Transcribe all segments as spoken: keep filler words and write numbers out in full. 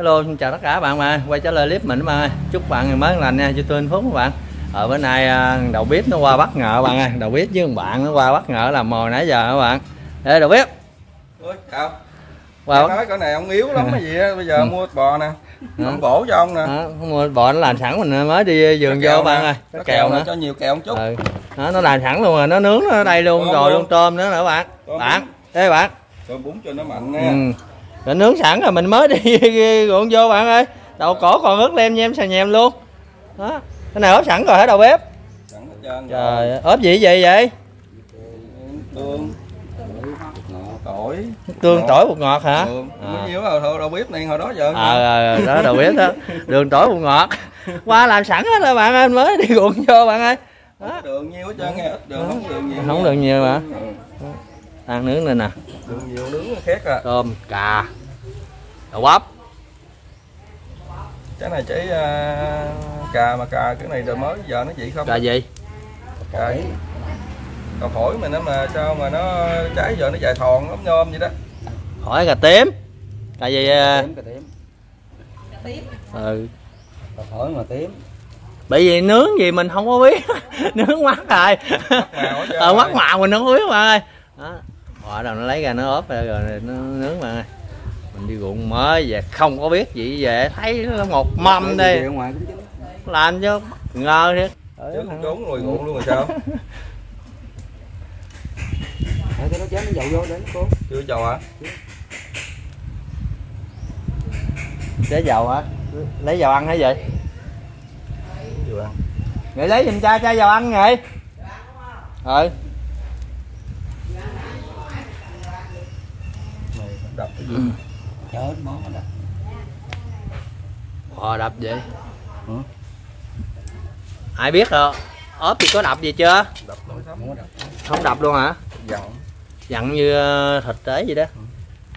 Hello, xin chào tất cả các bạn mà quay trở lại clip mình các bạn ơi. Chúc bạn ngày mới lành nha, cho tôi hạnh phúc các bạn. Ở bữa nay đầu bếp nó qua bất ngờ các bạn ơi, đầu bếp với một bạn nó qua bất ngờ làm mồi nãy giờ các bạn. Ê đầu bếp. Ôi, chào. Wow. Nói cái này ông yếu lắm cái gì á, bây giờ ừ. mua bò nè. Ông bổ cho ông nè. Đó, mua bò nó làm sẵn mình mới đi vườn vô các bạn ơi. Có kèo nữa, cho nhiều kèo một chút. Ừ. Đó, nó làm sẵn luôn rồi, nó nướng ở đây luôn, rồi luôn tôm nữa nữa bạn. Tôm bạn. Bún. Ê bạn. Tôm bún cho nó mạnh nha. Ừ. Rồi nướng sẵn rồi mình mới đi ruộng vô bạn ơi. Đầu cổ còn ướt lem nhem xà nhèm luôn. Đó. Cái này ốp sẵn rồi hả đầu bếp? Sẵn hết trơn. Trời ơi, ốp gì vậy vậy? Tương, tỏi. Tương tỏi bột ngọt hả? Đường. À. Bao nhiêu rồi thôi đầu bếp này hồi đó giờ. Ờ à, đó đầu bếp đó. Đường tỏi bột ngọt. Qua làm sẵn hết rồi bạn ơi, mới đi ruộng vô bạn ơi. Đó. Đường nhiều hết trơn nghe, ít đường không đường nhiều. Không đường nhiều mà. Ăn nướng lên nè. Đường nhiều nướng khét à. Tôm, cà, đậu bắp. Cái này chỉ uh, cà mà cà cái này rồi mới giờ nó vậy không? Cà gì? Cà cà phổi mà nó mà sao mà nó trái giờ nó dài thòn ốm nhôm vậy đó. Hỏi cà tím. Cà gì? Cà tím, cà tím. Cà tím. Ừ. Cà phổi mà tím. Bởi vì nướng gì mình không có biết. Nướng mắt rồi. Ờ mắt màu mình không có biết mà ơi. Đó. Họ đâu nó lấy ra nó ốp ra rồi nó nướng mà ơi. Mình đi ruộng mới về không có biết gì về thấy nó một mâm đi làm cho ngờ thiệt trốn ngồi ruộng luôn rồi sao? Cái nó chén nó dầu vô đến cô chưa dầu hả? chế dầu hả? Lấy dầu ăn hay vậy? Dầu ăn Vậy lấy giùm cha chai dầu ăn vậy? Ừ. Đập cái gì? Chết món mà đập. Ờ đập vậy? Ừ. Ai biết rồi? Ốp thì có đập gì chưa? Đập không có đập. Không đập luôn hả? Dặn. Dặn như thịt tế vậy đó. Ừ.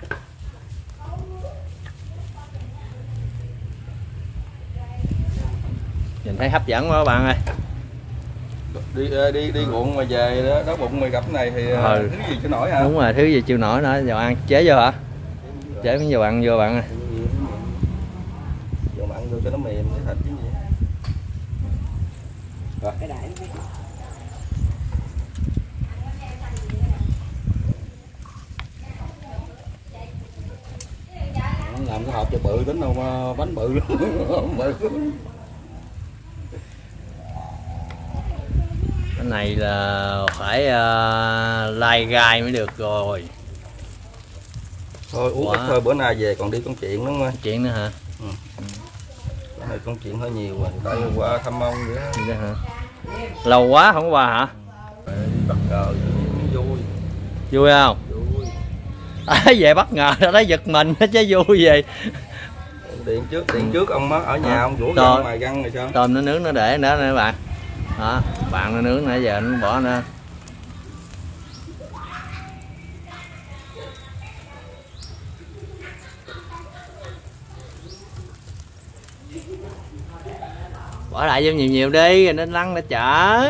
Nhìn thấy hấp dẫn quá các bạn ơi. Đi đi đi ruộng mà về đó, đó bụng mày gặp cái này thì ừ. Thứ gì chịu nổi hả? Đúng rồi, thứ gì chịu nổi nữa, dầu ăn chế vô hả? Chế miếng dầu ăn vô bạn ơi. Dầu ăn vô cho nó mềm cái thịt chứ gì. Rồi. Cái đại làm cái hộp cho bự tính đâu mà bánh bự lắm. Cái này là phải uh, lai gai mới được rồi. Thôi uống ít thôi, bữa nay về còn đi công chuyện đúng không? Chuyện nữa hả? Ừ. Ừ. Cái này công chuyện hơi nhiều rồi, tại qua thăm ông vậy đó. Vậy hả? Lâu quá không qua hả? Bất ngờ vui. Vui không? Vui. À, về bất ngờ nó thấy giật mình chứ vui gì. Điện trước, điện trước ông má ở nhà à, ông vỗ găng mài găng rồi sao? Tôm nó nướng nó để nữa nè bạn. Đó, bạn nó nướng nãy giờ nó bỏ nữa. Bỏ lại vô nhiều nhiều đi rồi nó lăn nó chở.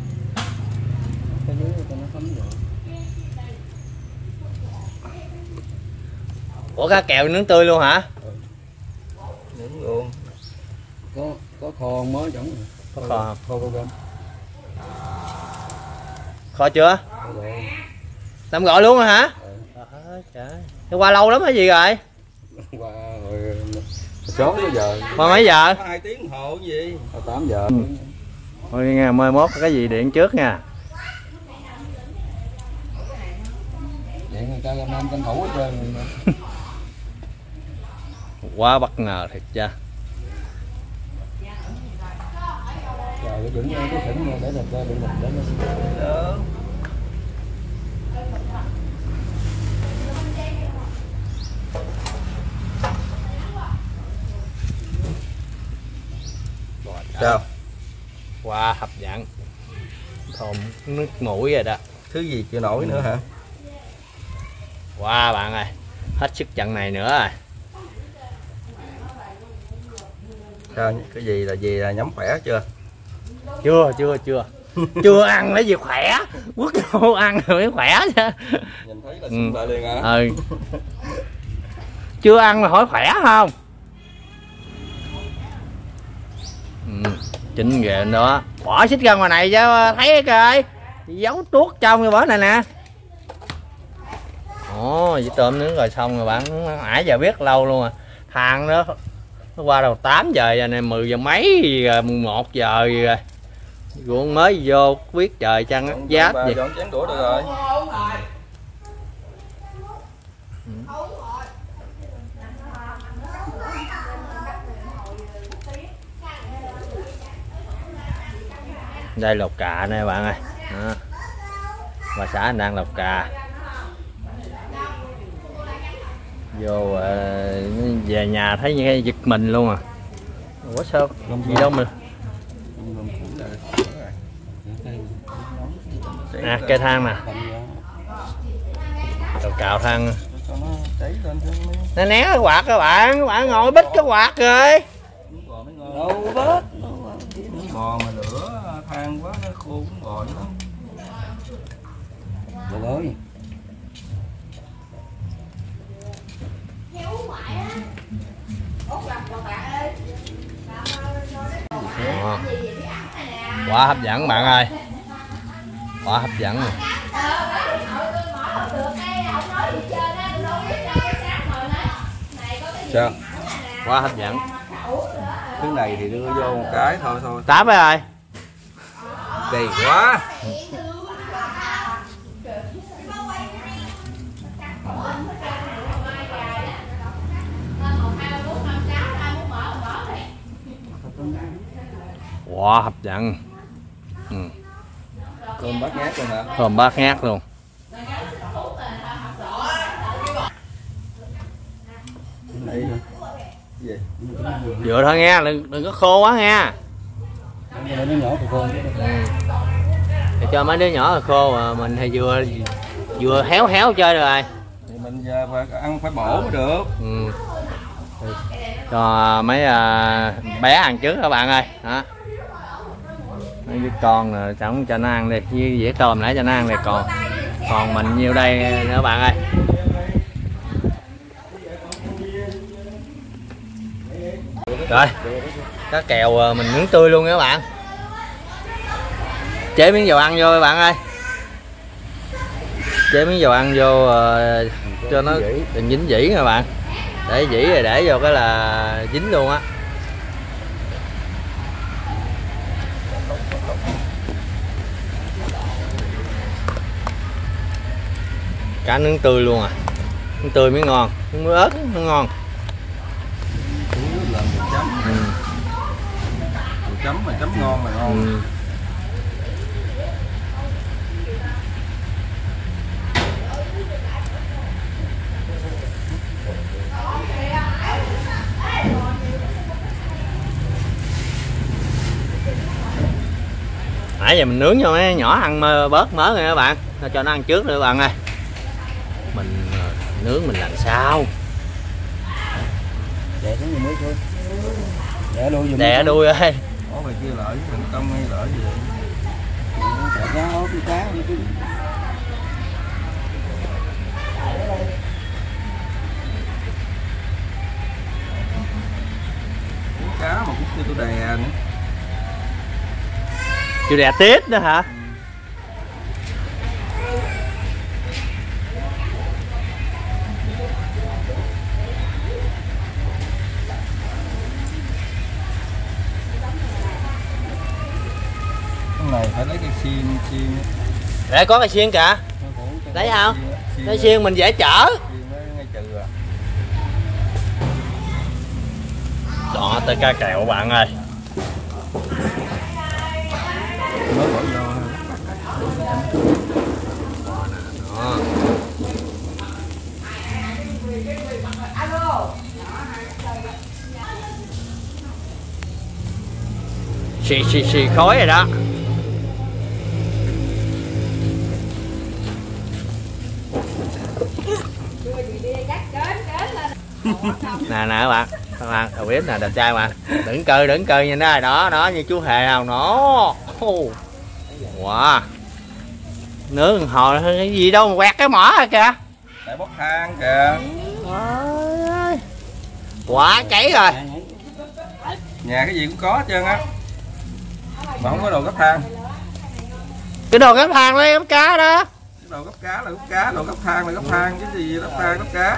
Ủa cá kèo nướng tươi luôn hả? Ừ. Nướng luôn. Có có kho mới giống rồi. Có kho kho kho cơm. Kho chưa? Làm gọi luôn rồi hả? Ừ. À, trời. Thế qua lâu lắm hay gì rồi? Qua rồi sớm tới giờ. Qua mấy giờ? hai tiếng đồng hồ gì? tám giờ. Ừ. Thôi nghe mai mốt cái gì điện trước nha. Điện cho anh em tranh thủ hết trơn. Quá bất ngờ thiệt cha. Trời cái chuẩn cái thỉnh để được để được để nó sao? Wow, hấp dẫn. Thơm nước mũi rồi đó. Thứ gì chịu nổi nữa hả? Wow bạn ơi, hết sức trận này nữa rồi. Sao cái gì là gì là nhắm khỏe chưa? Chưa chưa chưa. Chưa ăn lấy gì khỏe. Quốc vô ăn rồi mới khỏe chứ. Nhìn thấy là xung lại liền hả? Ừ. Chưa ăn mà hỏi khỏe không? Ừ, chín ghê đó. Bỏ xích ra ngoài này cho thấy coi. Giấu tuốt trong cái bó này nè. Ồ, với tôm nướng rồi xong rồi bạn. Nãy giờ biết lâu luôn à. Than đó nó qua đầu tám giờ giờ này mười giờ mấy rồi, mười một giờ rồi. Ruộng mới vô biết trời trăng giáp gì. Dọn chén đũa được rồi. Đây lọc cà nè bạn ơi. Đó. Bà xã anh đang lọc cà. Vô uh, về nhà thấy những cái giật mình luôn à. Ủa sao gì đâu mà. À cây than nè. Cào cào than. Nó né cái quạt các bạn, các bạn ngồi bít cái quạt rồi. Đâu bớt. Bò mà lửa than quá nó khô cũng bò lắm. Được rồi. Ờ. Quá hấp dẫn bạn ơi. Quá hấp dẫn rồi. Sao? Quá hấp dẫn. Thứ này thì đưa vô một cái thôi thôi. Tám ơi. Kỳ quá. Wow, hấp dẫn. Ừ. Cơm bát ngát luôn hả? Cơm bát ngát luôn. Gì? Vừa thôi nghe, đừng, đừng có khô quá nha. Nó nhỏ của con. Ừ. Thì cho mấy đứa nhỏ là khô mà mình thì vừa vừa héo héo chơi được rồi. Thì mình giờ phải ăn phải bổ mới được. Ừ. Cho mấy uh, bé ăn trước các bạn ơi. Đó. Mấy đứa con rồi chẳng cho nó ăn đi, với dĩa tôm nãy cho nó ăn này, còn còn mình nhiêu đây nữa các bạn ơi. Rồi cá kèo mình nướng tươi luôn nha các bạn. Chế miếng dầu ăn vô các bạn ơi. Chế miếng dầu ăn vô uh, cho nó đừng dính dĩ nha các bạn. Để dĩ rồi để vô cái là dính luôn á. Cá nướng tươi luôn à. Nướng tươi mới ngon, nướng ớt nó ngon. Chấm. Ừ. Chấm mà chấm ngon mà ngon. Ừ. Nãy giờ mình nướng cho mấy nhỏ ăn bớt mớ rồi các bạn, cho nó ăn trước nữa các bạn ơi. Mình nướng mình làm sao? Đè xuống mới thôi. Đè đuôi giùm. Đè đuôi ơi. Có bài kia lỡ mình công hay lỡ gì vậy? Đè cá ốp cái cá đi chứ. Cá mà cũng chưa tôi đè nữa. Chưa đè tiếp nữa hả? Cái này phải lấy cái xiên xiên. Để có cái xiên cả. Lấy không? Lấy xiên mình dễ chở. Đó tới cá kèo bạn ơi. Mới bỏ vô. Đó. Xì xì xì khói rồi đó. Nè nè các bạn, các bạn đầu bếp nè, đẹp trai mà, đừng cười đừng cười nhìn đây, đó đó như chú hề nào nó. Wow, nướng hồi cái gì đâu mà quẹt cái mỏ rồi kìa. Để bốc than kìa. Quá cháy rồi. Nhà cái gì cũng có hết trơn á. mà không có đồ gấp than. Cái đồ gấp than lấy gấp cá đó. Cái đồ gấp cá là gấp cá, đồ gấp than là gấp than, cái gì gấp than gấp cá.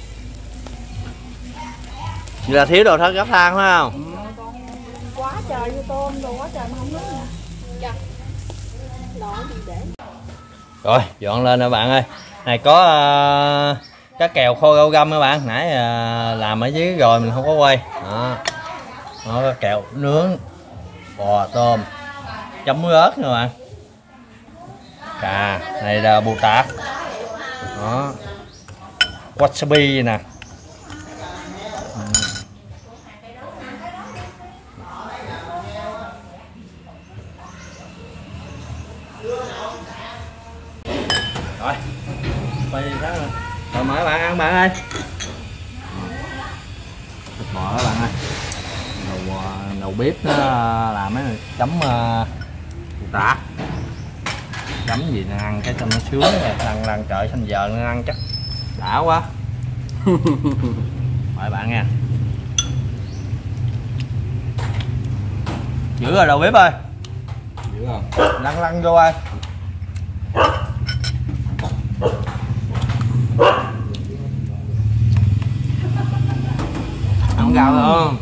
Vậy là thiếu đồ thất gấp than phải không? Ừ. Quá trời vô tôm, đồ quá trời mà không nước nè. Dạ. Lọ gì để. Rồi, dọn lên nè bạn ơi. Này có uh, cá kèo khô rau găm các bạn. Nãy uh, làm ở dưới rồi mình không có quay. Đó. Đó, cá kèo nướng, bò tôm, chấm muối ớt nè bạn. Cà, này là bù tạt. Đó. Wasabi nè. Rồi, quay đi sáng rồi. Rồi mời bạn ăn bạn ơi. Thịt bò đó bạn ơi. Đầu, đầu bếp nó làm mấy chấm uh, tạt. Chấm gì nè, ăn cái cho nó sướng rồi, lăn lăn trời xanh giờ nó ăn chắc đã quá. Mời bạn nha. Giữ rồi đầu bếp ơi. Giữ không? Lăn lăn vô ơi. Ăn gạo không?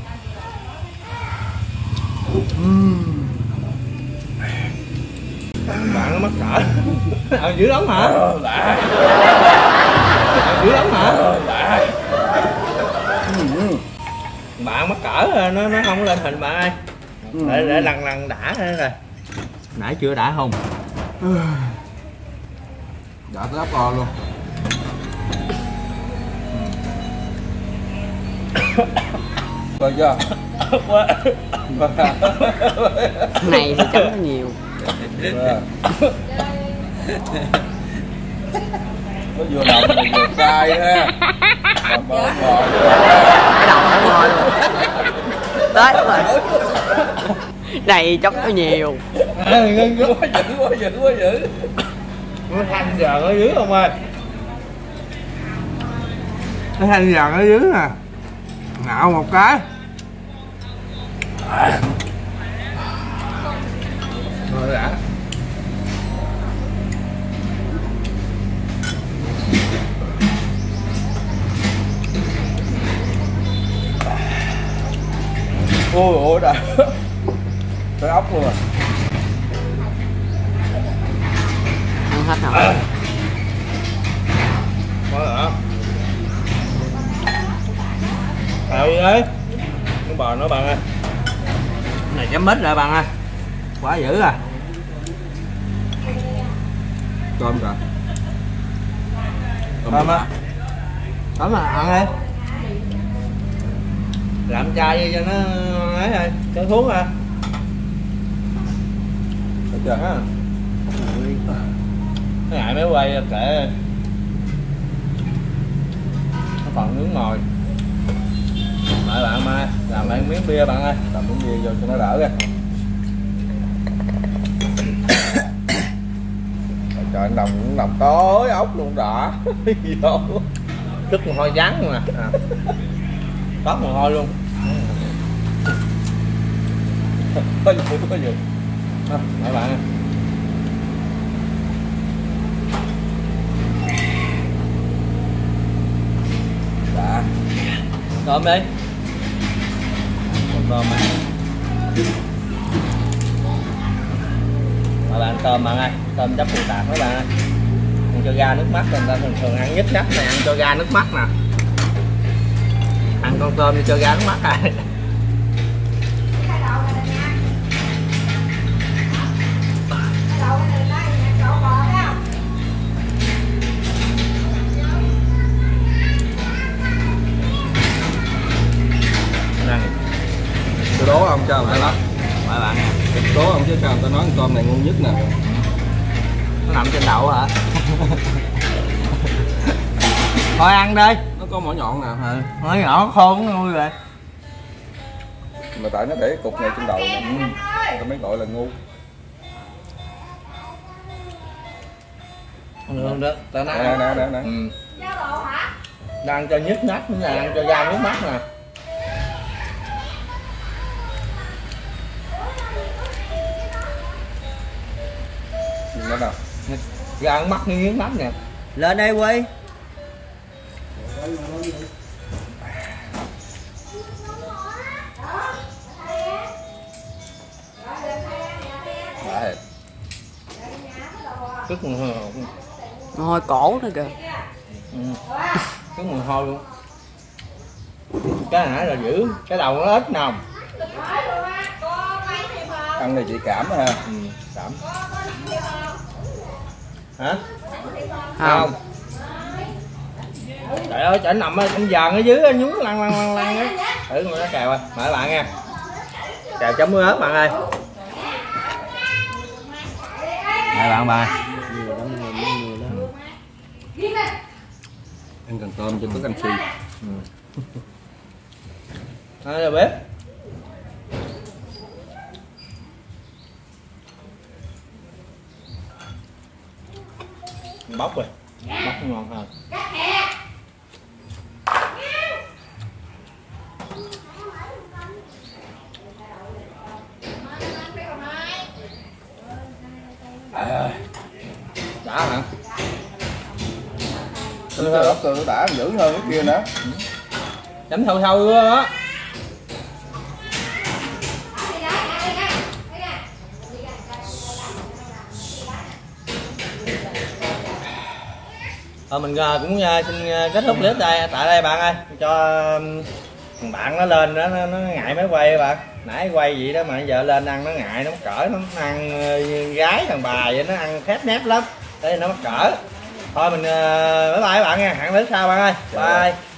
Uhm. Bạn nó mắc cỡ. Ờ dữ lắm hả? Ờ dữ lắm hả? Bạn mắc cỡ nó nó không có lên hình bạn ơi. Để để lăn lăn đã rồi. Đã chưa đã không? Đã tới ốc to luôn. Coi chưa? Này thì chấm nó nhiều. Nó vừa đồng mà vừa cay ha. Bò bò Cái đầu nó ngon luôn. Tết rồi. Này chấm nó nhiều. quá dữ quá dữ quá dữ. Nó thanh giờ ở dưới không ơi. Nó thanh giờ ở dưới nè. Ngạo một cái. Rồi đã. Ôi ôi đã. Tới ốc luôn à. Ăn hết rồi. Có hả? Tao đi đấy. Cái bò nó bạn ơi. Cái này chấm mít rồi bạn ơi. Quá dữ à. Tôm kìa. Tôm á. Tóm mà ăn đi. Làm chai đi cho nó ấy thôi, cho thuốc à. Thấy chưa? Đó. Cái ngại mới quay kệ. Nó còn nướng mồi. Mời bạn mai làm mấy miếng bia bạn ơi. Làm miếng bia vô cho nó đỡ ra. Trời nồng nồng tối ốc luôn đã. Vô. Chút mồ hôi trắng luôn nè. À. Toát mồ hôi luôn. Có gì có gì. À, mời bạn ơi. Đã. Tôm đi. Còn tôm mà. Mời bạn tôm bạn ơi. Tôm chấm bù tạt mấy bạn ơi. Ăn cho ra nước mắt, người ta thường thường ăn nhất nhất này ăn cho ra nước mắt nè. Ăn con tôm đi cho ra nước mắt rồi. Tôi đố ông sao mà nó. Mời bạn nha. Đố ông chứ sao tao nói con tôm này ngon nhất nè. Nó nằm trên đậu hả? Thôi ăn đi. Nó có mỏ nhọn nè. Ừ, nó nhỏ khôn nó ngu rồi. Mà tại nó để cục này trên đầu nè. Tao mới gọi là ngu. Không được, tao nói. Nè nè nè nè. Ừ. Đang cho nhức nách nữa nè, ăn cho da nước mắt nè. nữa nào. Ra mắt miếng mắt nè. Lên đây Quy. Đấy. Cất mùi hôi. Ngồi cổ nữa kìa. Ừ. Cất mùi hôi luôn. Cái nãy là giữ, cái đầu nó ít nồng. Ăn này chị cảm ha. Ừ, cảm. Hả? Không. Trời ơi, chả nằm ở trong giòn ở dưới nhúng lăn lăn lăn lăn á. Thử nó cào ơi, mời bạn nha. Cào chấm muối ớt bạn ơi. Mời bạn bà. Ăn cần tôm cho có canxi. Ừ. Đây là bếp. Bóc rồi, bóc ngon hơn. À, Đã hả? cái ớt tôi nó đã dữ hơn cái kia nữa. Chấm sâu sâu luôn đó. Thôi mình cũng xin kết thúc clip đây tại đây bạn ơi, cho thằng bạn nó lên đó nó, nó ngại máy quay bạn, nãy quay vậy đó mà giờ lên ăn nó ngại, nó mắc cỡ, nó ăn gái thằng bà vậy, nó ăn khép nép lắm, đây nó mắc cỡ. Thôi mình bye bye bạn nha, hẹn clip sau bạn ơi, bye.